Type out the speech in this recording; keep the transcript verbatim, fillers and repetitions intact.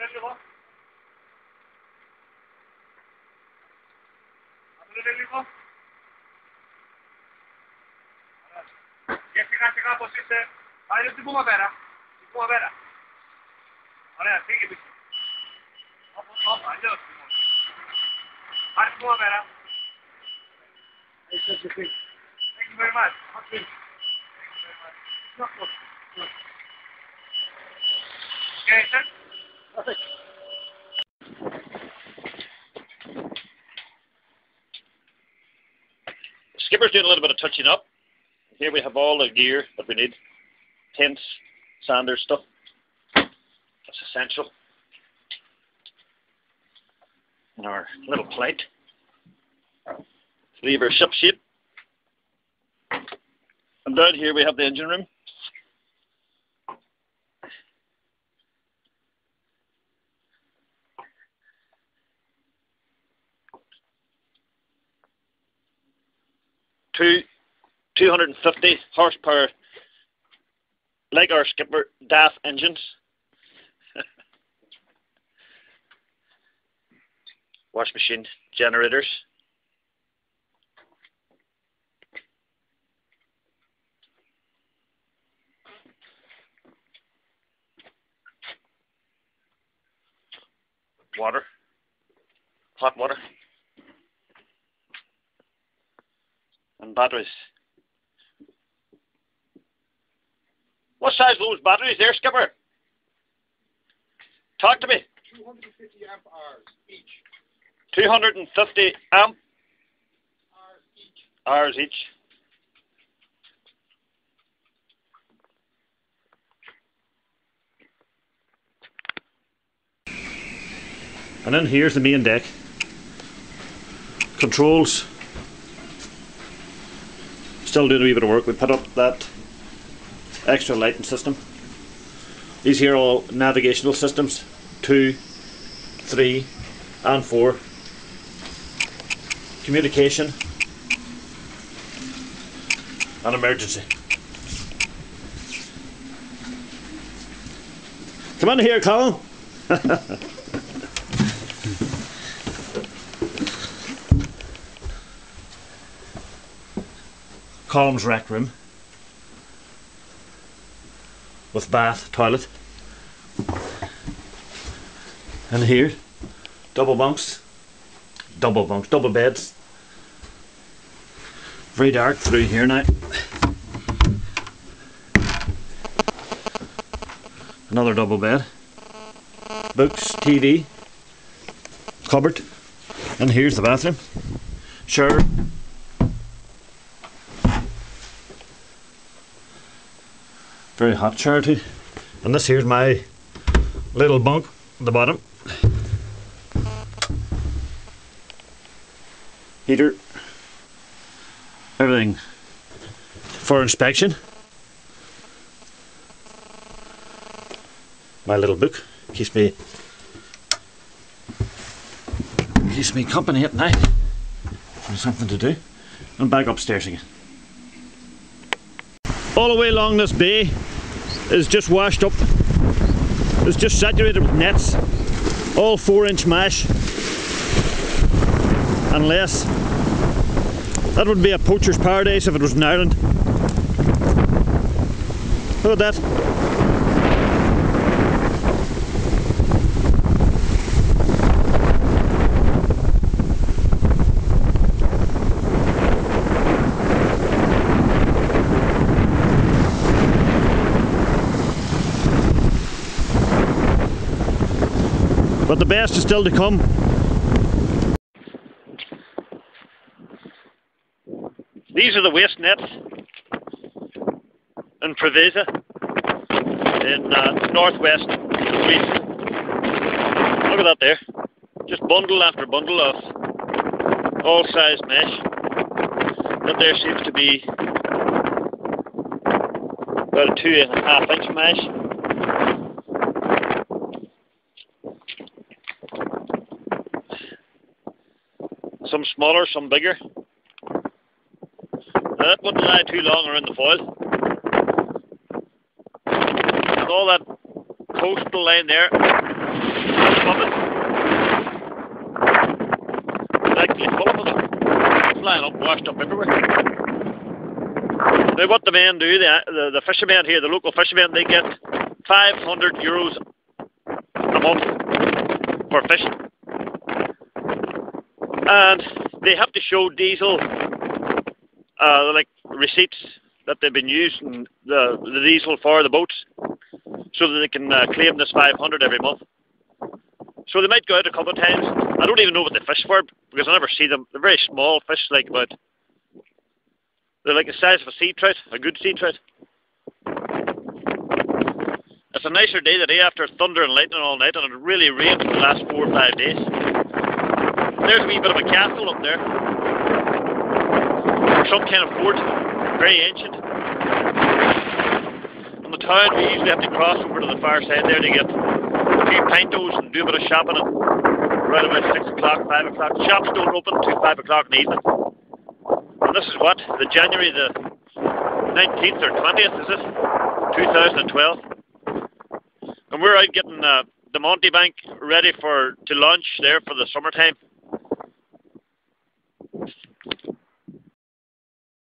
Ready, go. Ready, go. Check it out, position. I just go better. Go better. Alright, take it. Up, up, I just. I go better. Thank you very much. Okay. Thank you very much. No, no, no. Okay, sir. Perfect. Skipper's doing a little bit of touching up. Here we have all the gear that we need. Tents, sanders, stuff. That's essential. And our little plate. Leave our ship shape. And down here we have the engine room. Two two hundred fifty horsepower, like our Skipper, D A F engines. Wash machine generators. Water. Hot water. And batteries. What size are those batteries there, Skipper? Talk to me. two hundred fifty amp hours each. two hundred fifty amp Hours each. hours each. And then here's the main deck. Controls. Still doing a wee bit of work. We put up that extra lighting system. These here are all navigational systems. Two, three, and four. Communication and emergency. Come on here, Colin. Colin's rec room with bath, toilet, and here double bunks, double bunks, double beds. Very dark through here now. Another double bed, books, T V, cupboard, and here's the bathroom, shower. Very hot shower too. And this here's my little bunk at the bottom. Heater. Everything for inspection. My little book keeps me keeps me company at night. There's something to do. And back upstairs again. All the way along this bay is just washed up. It's just saturated with nets. All four inch mesh and less. That would be a poacher's paradise if it was in Ireland. Look at that. But the best is still to come. These are the waste nets in Preveza in uh, northwest Greece. Look at that there. Just bundle after bundle of all size mesh. That there seems to be about a two and a half inch mesh. Some smaller, some bigger. Now that wouldn't lie too long around the foil. And all that coastal line there above it. It's actually full of them. Flying up, washed up everywhere. Now what the men do, the, the, the fishermen here, the local fishermen, they get five hundred euros a month for fishing. And they have to show diesel, uh, like receipts that they've been using the, the diesel for the boats, so that they can uh, claim this five hundred every month. So they might go out a couple of times. I don't even know what they fish for, because I never see them. They're very small fish, like about, they're like the size of a sea trout, a good sea trout. It's a nicer day today after thunder and lightning all night, and it really rained for the last four or five days. There's a wee bit of a castle up there, some kind of fort, very ancient. From the town we usually have to cross over to the far side there to get a few pintos and do a bit of shopping at right about six o'clock, five o'clock. Shops don't open until five o'clock in the evening. And this is what? The January the nineteenth or twentieth, is it? two thousand twelve. And we're out getting uh, the Montebank ready for to launch there for the summertime.